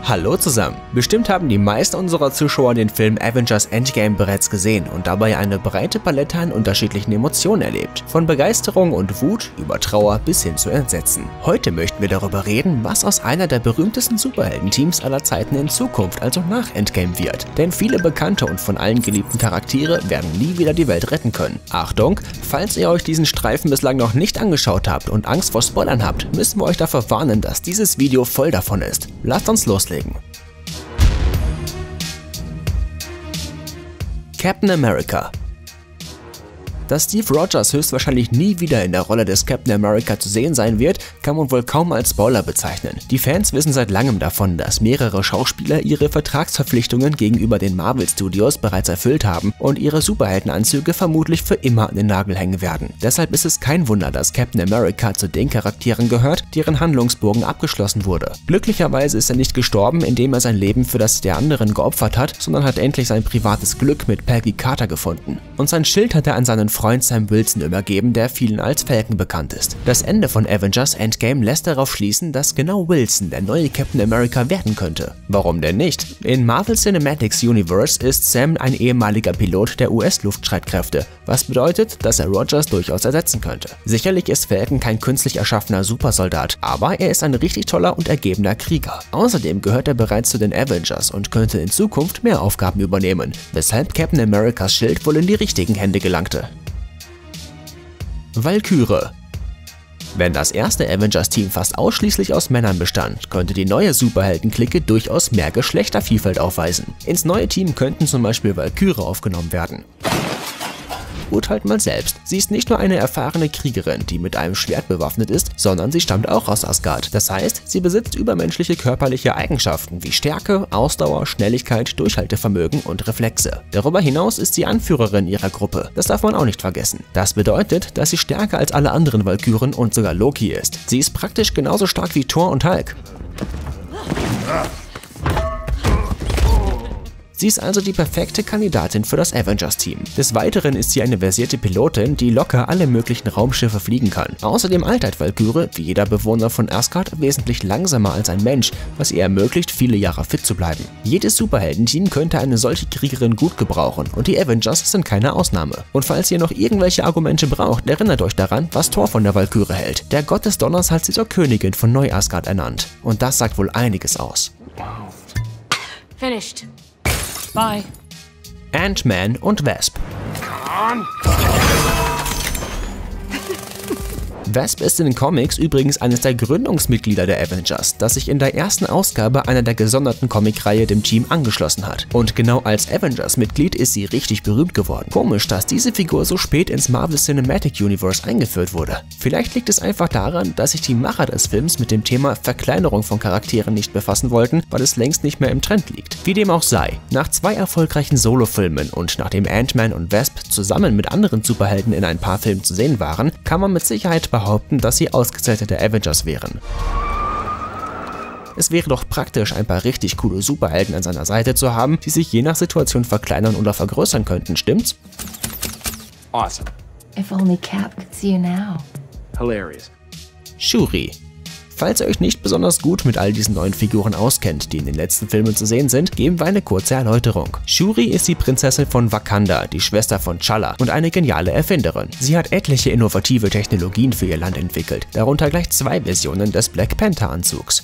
Hallo zusammen! Bestimmt haben die meisten unserer Zuschauer den Film Avengers Endgame bereits gesehen und dabei eine breite Palette an unterschiedlichen Emotionen erlebt. Von Begeisterung und Wut über Trauer bis hin zu Entsetzen. Heute möchten wir darüber reden, was aus einer der berühmtesten Superheldenteams aller Zeiten in Zukunft, also nach Endgame wird. Denn viele bekannte und von allen geliebten Charaktere werden nie wieder die Welt retten können. Achtung! Falls ihr euch diesen Streifen bislang noch nicht angeschaut habt und Angst vor Spoilern habt, müssen wir euch davor warnen, dass dieses Video voll davon ist. Lasst uns loslegen. Captain America. Dass Steve Rogers höchstwahrscheinlich nie wieder in der Rolle des Captain America zu sehen sein wird, kann man wohl kaum als Spoiler bezeichnen. Die Fans wissen seit langem davon, dass mehrere Schauspieler ihre Vertragsverpflichtungen gegenüber den Marvel Studios bereits erfüllt haben und ihre Superheldenanzüge vermutlich für immer an den Nagel hängen werden. Deshalb ist es kein Wunder, dass Captain America zu den Charakteren gehört, deren Handlungsbogen abgeschlossen wurde. Glücklicherweise ist er nicht gestorben, indem er sein Leben für das der anderen geopfert hat, sondern hat endlich sein privates Glück mit Peggy Carter gefunden. Und sein Schild hat er an seinen Freund Sam Wilson übergeben, der vielen als Falcon bekannt ist. Das Ende von Avengers Endgame lässt darauf schließen, dass genau Wilson der neue Captain America werden könnte. Warum denn nicht? In Marvel Cinematic Universe ist Sam ein ehemaliger Pilot der US-Luftstreitkräfte, was bedeutet, dass er Rogers durchaus ersetzen könnte. Sicherlich ist Falcon kein künstlich erschaffener Supersoldat, aber er ist ein richtig toller und ergebener Krieger. Außerdem gehört er bereits zu den Avengers und könnte in Zukunft mehr Aufgaben übernehmen, weshalb Captain Americas Schild wohl in die richtigen Hände gelangte. Valkyrie. Wenn das erste Avengers-Team fast ausschließlich aus Männern bestand, könnte die neue Superhelden-Clique durchaus mehr Geschlechtervielfalt aufweisen. Ins neue Team könnten zum Beispiel Valkyrie aufgenommen werden. Urteilt mal selbst. Sie ist nicht nur eine erfahrene Kriegerin, die mit einem Schwert bewaffnet ist, sondern sie stammt auch aus Asgard. Das heißt, sie besitzt übermenschliche körperliche Eigenschaften wie Stärke, Ausdauer, Schnelligkeit, Durchhaltevermögen und Reflexe. Darüber hinaus ist sie Anführerin ihrer Gruppe. Das darf man auch nicht vergessen. Das bedeutet, dass sie stärker als alle anderen Valkyren und sogar Loki ist. Sie ist praktisch genauso stark wie Thor und Hulk. Sie ist also die perfekte Kandidatin für das Avengers-Team. Des Weiteren ist sie eine versierte Pilotin, die locker alle möglichen Raumschiffe fliegen kann. Außerdem altert Valkyrie, wie jeder Bewohner von Asgard, wesentlich langsamer als ein Mensch, was ihr ermöglicht, viele Jahre fit zu bleiben. Jedes Superheldenteam könnte eine solche Kriegerin gut gebrauchen und die Avengers sind keine Ausnahme. Und falls ihr noch irgendwelche Argumente braucht, erinnert euch daran, was Thor von der Valkyrie hält. Der Gott des Donners hat sie zur Königin von Neu-Asgard ernannt. Und das sagt wohl einiges aus. Finished. Bye. Ant-Man und Wasp. Wasp ist in den Comics übrigens eines der Gründungsmitglieder der Avengers, das sich in der ersten Ausgabe einer der gesonderten Comicreihe dem Team angeschlossen hat. Und genau als Avengers-Mitglied ist sie richtig berühmt geworden. Komisch, dass diese Figur so spät ins Marvel Cinematic Universe eingeführt wurde. Vielleicht liegt es einfach daran, dass sich die Macher des Films mit dem Thema Verkleinerung von Charakteren nicht befassen wollten, weil es längst nicht mehr im Trend liegt. Wie dem auch sei, nach 2 erfolgreichen Solofilmen und nachdem Ant-Man und Wasp zusammen mit anderen Superhelden in ein paar Filmen zu sehen waren, kann man mit Sicherheit behaupten, dass sie ausgezeichnete Avengers wären. Es wäre doch praktisch, ein paar richtig coole Superhelden an seiner Seite zu haben, die sich je nach Situation verkleinern oder vergrößern könnten, stimmt's? Awesome. If only Cap could see you now. Hilarious. Shuri. Falls ihr euch nicht besonders gut mit all diesen neuen Figuren auskennt, die in den letzten Filmen zu sehen sind, geben wir eine kurze Erläuterung. Shuri ist die Prinzessin von Wakanda, die Schwester von T'Challa und eine geniale Erfinderin. Sie hat etliche innovative Technologien für ihr Land entwickelt, darunter gleich 2 Versionen des Black Panther Anzugs.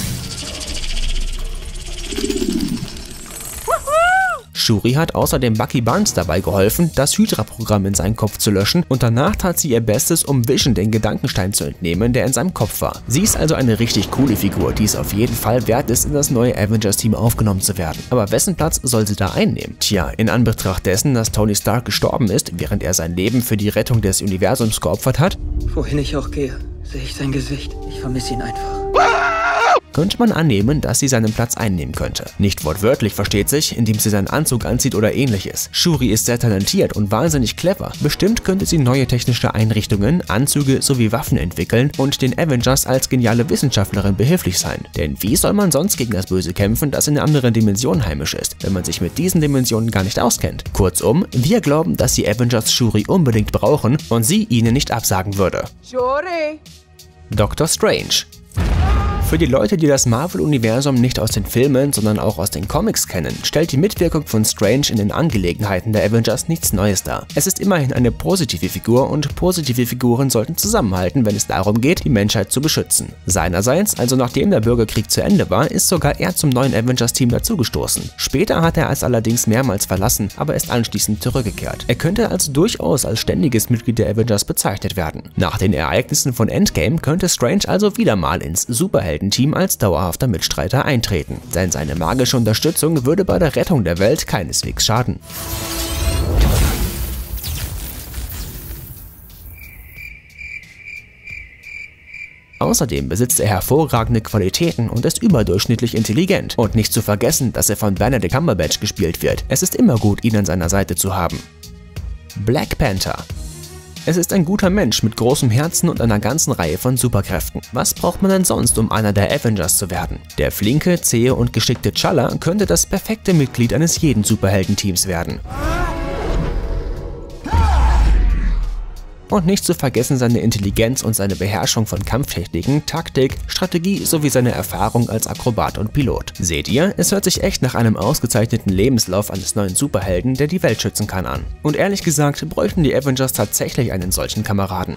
Shuri hat außerdem Bucky Barnes dabei geholfen, das Hydra-Programm in seinem Kopf zu löschen und danach tat sie ihr Bestes, um Vision den Gedankenstein zu entnehmen, der in seinem Kopf war. Sie ist also eine richtig coole Figur, die es auf jeden Fall wert ist, in das neue Avengers-Team aufgenommen zu werden. Aber wessen Platz soll sie da einnehmen? Tja, in Anbetracht dessen, dass Tony Stark gestorben ist, während er sein Leben für die Rettung des Universums geopfert hat, wohin ich auch gehe, sehe ich sein Gesicht. Ich vermisse ihn einfach. Könnte man annehmen, dass sie seinen Platz einnehmen könnte. Nicht wortwörtlich, versteht sich, indem sie seinen Anzug anzieht oder ähnliches. Shuri ist sehr talentiert und wahnsinnig clever. Bestimmt könnte sie neue technische Einrichtungen, Anzüge sowie Waffen entwickeln und den Avengers als geniale Wissenschaftlerin behilflich sein. Denn wie soll man sonst gegen das Böse kämpfen, das in anderen Dimensionen heimisch ist, wenn man sich mit diesen Dimensionen gar nicht auskennt? Kurzum, wir glauben, dass die Avengers Shuri unbedingt brauchen und sie ihnen nicht absagen würde. Shuri! Doctor Strange. Für die Leute, die das Marvel-Universum nicht aus den Filmen, sondern auch aus den Comics kennen, stellt die Mitwirkung von Strange in den Angelegenheiten der Avengers nichts Neues dar. Es ist immerhin eine positive Figur und positive Figuren sollten zusammenhalten, wenn es darum geht, die Menschheit zu beschützen. Seinerseits, also nachdem der Bürgerkrieg zu Ende war, ist sogar er zum neuen Avengers-Team dazugestoßen. Später hat er es allerdings mehrmals verlassen, aber ist anschließend zurückgekehrt. Er könnte also durchaus als ständiges Mitglied der Avengers bezeichnet werden. Nach den Ereignissen von Endgame könnte Strange also wieder mal ins Superheldenteam als dauerhafter Mitstreiter eintreten, denn seine magische Unterstützung würde bei der Rettung der Welt keineswegs schaden. Außerdem besitzt er hervorragende Qualitäten und ist überdurchschnittlich intelligent. Und nicht zu vergessen, dass er von Benedict Cumberbatch gespielt wird. Es ist immer gut, ihn an seiner Seite zu haben. Black Panther. Es ist ein guter Mensch mit großem Herzen und einer ganzen Reihe von Superkräften. Was braucht man denn sonst, um einer der Avengers zu werden? Der flinke, zähe und geschickte T'Challa könnte das perfekte Mitglied eines jeden Superheldenteams werden. Und nicht zu vergessen seine Intelligenz und seine Beherrschung von Kampftechniken, Taktik, Strategie sowie seine Erfahrung als Akrobat und Pilot. Seht ihr, es hört sich echt nach einem ausgezeichneten Lebenslauf eines neuen Superhelden, der die Welt schützen kann, an. Und ehrlich gesagt, bräuchten die Avengers tatsächlich einen solchen Kameraden.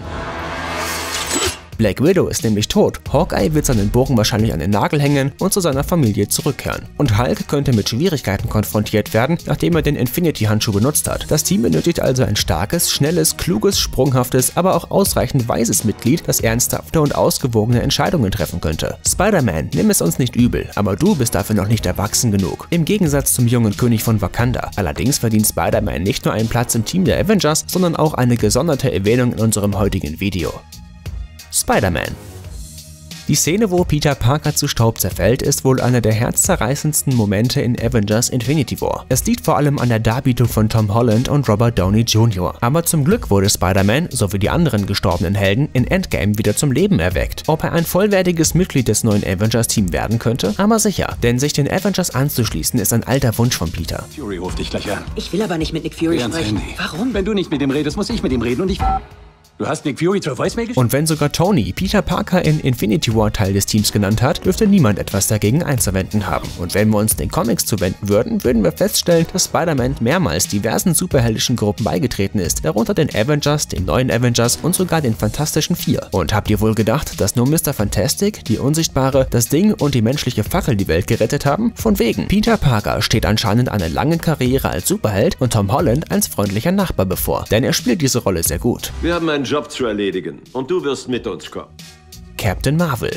Black Widow ist nämlich tot, Hawkeye wird seinen Bogen wahrscheinlich an den Nagel hängen und zu seiner Familie zurückkehren. Und Hulk könnte mit Schwierigkeiten konfrontiert werden, nachdem er den Infinity-Handschuh benutzt hat. Das Team benötigt also ein starkes, schnelles, kluges, sprunghaftes, aber auch ausreichend weises Mitglied, das ernsthafte und ausgewogene Entscheidungen treffen könnte. Spider-Man, nimm es uns nicht übel, aber du bist dafür noch nicht erwachsen genug. Im Gegensatz zum jungen König von Wakanda. Allerdings verdient Spider-Man nicht nur einen Platz im Team der Avengers, sondern auch eine gesonderte Erwähnung in unserem heutigen Video. Spider-Man. Die Szene, wo Peter Parker zu Staub zerfällt, ist wohl einer der herzzerreißendsten Momente in Avengers Infinity War. Es liegt vor allem an der Darbietung von Tom Holland und Robert Downey Jr. Aber zum Glück wurde Spider-Man, so wie die anderen gestorbenen Helden, in Endgame wieder zum Leben erweckt. Ob er ein vollwertiges Mitglied des neuen Avengers-Teams werden könnte? Aber sicher, denn sich den Avengers anzuschließen ist ein alter Wunsch von Peter. Fury ruft dich gleich an. Ich will aber nicht mit Nick Fury sprechen. Warum? Wenn du nicht mit ihm redest, muss ich mit ihm reden und ich... Du hast Nick Fury zur Voicemail geschickt? Und wenn sogar Tony Peter Parker in Infinity War Teil des Teams genannt hat, dürfte niemand etwas dagegen einzuwenden haben. Und wenn wir uns den Comics zuwenden würden, würden wir feststellen, dass Spider-Man mehrmals diversen superheldischen Gruppen beigetreten ist, darunter den Avengers, den neuen Avengers und sogar den Fantastischen Vier. Und habt ihr wohl gedacht, dass nur Mr. Fantastic, die Unsichtbare, das Ding und die menschliche Fackel die Welt gerettet haben? Von wegen. Peter Parker steht anscheinend einer langen Karriere als Superheld und Tom Holland als freundlicher Nachbar bevor, denn er spielt diese Rolle sehr gut. Wir haben einen Job zu erledigen und du wirst mit uns kommen. Captain Marvel.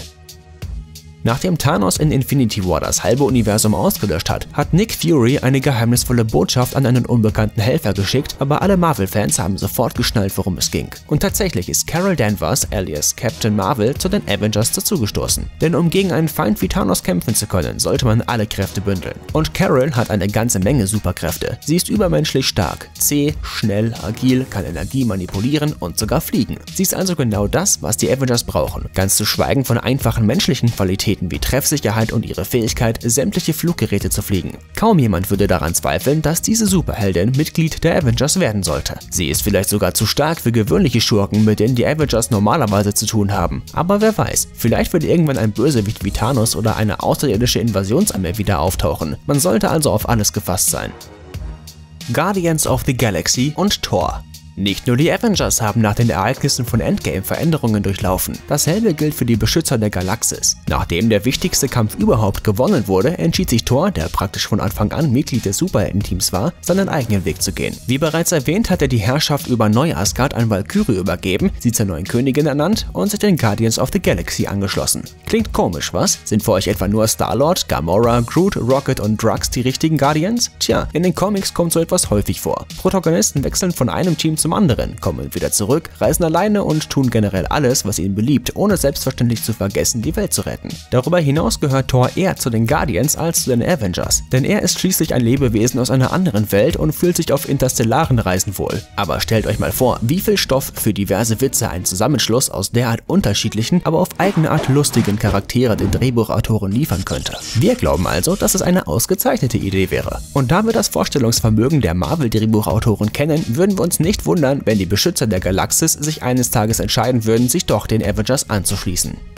Nachdem Thanos in Infinity War das halbe Universum ausgelöscht hat, hat Nick Fury eine geheimnisvolle Botschaft an einen unbekannten Helfer geschickt, aber alle Marvel-Fans haben sofort geschnallt, worum es ging. Und tatsächlich ist Carol Danvers, alias Captain Marvel, zu den Avengers dazugestoßen. Denn um gegen einen Feind wie Thanos kämpfen zu können, sollte man alle Kräfte bündeln. Und Carol hat eine ganze Menge Superkräfte. Sie ist übermenschlich stark, zäh, schnell, agil, kann Energie manipulieren und sogar fliegen. Sie ist also genau das, was die Avengers brauchen. Ganz zu schweigen von einfachen menschlichen Qualitäten wie Treffsicherheit und ihre Fähigkeit, sämtliche Fluggeräte zu fliegen. Kaum jemand würde daran zweifeln, dass diese Superheldin Mitglied der Avengers werden sollte. Sie ist vielleicht sogar zu stark für gewöhnliche Schurken, mit denen die Avengers normalerweise zu tun haben. Aber wer weiß, vielleicht wird irgendwann ein Bösewicht wie Thanos oder eine außerirdische Invasionsarmee wieder auftauchen. Man sollte also auf alles gefasst sein. Guardians of the Galaxy und Thor. Nicht nur die Avengers haben nach den Ereignissen von Endgame Veränderungen durchlaufen. Dasselbe gilt für die Beschützer der Galaxis. Nachdem der wichtigste Kampf überhaupt gewonnen wurde, entschied sich Thor, der praktisch von Anfang an Mitglied des Superheldenteams war, seinen eigenen Weg zu gehen. Wie bereits erwähnt, hat er die Herrschaft über Neu-Asgard an Valkyrie übergeben, sie zur neuen Königin ernannt und sich den Guardians of the Galaxy angeschlossen. Klingt komisch, was? Sind für euch etwa nur Star-Lord, Gamora, Groot, Rocket und Drax die richtigen Guardians? Tja, in den Comics kommt so etwas häufig vor. Protagonisten wechseln von einem Team zum anderen, kommen wieder zurück, reisen alleine und tun generell alles, was ihnen beliebt, ohne selbstverständlich zu vergessen, die Welt zu retten. Darüber hinaus gehört Thor eher zu den Guardians als zu den Avengers, denn er ist schließlich ein Lebewesen aus einer anderen Welt und fühlt sich auf interstellaren Reisen wohl. Aber stellt euch mal vor, wie viel Stoff für diverse Witze ein Zusammenschluss aus derart unterschiedlichen, aber auf eigene Art lustigen Charakteren den Drehbuchautoren liefern könnte. Wir glauben also, dass es eine ausgezeichnete Idee wäre. Und da wir das Vorstellungsvermögen der Marvel-Drehbuchautoren kennen, würden wir uns nicht wundern, wenn die Beschützer der Galaxis sich eines Tages entscheiden würden, sich doch den Avengers anzuschließen.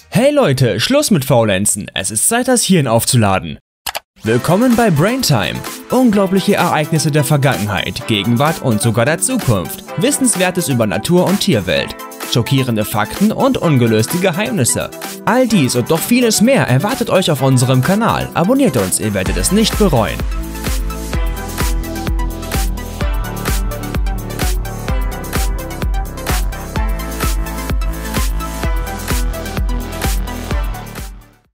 Hey Leute, Schluss mit Faulenzen, es ist Zeit, das Hirn aufzuladen. Willkommen bei Braintime. Unglaubliche Ereignisse der Vergangenheit, Gegenwart und sogar der Zukunft. Wissenswertes über Natur- und Tierwelt. Schockierende Fakten und ungelöste Geheimnisse. All dies und noch vieles mehr erwartet euch auf unserem Kanal. Abonniert uns, ihr werdet es nicht bereuen.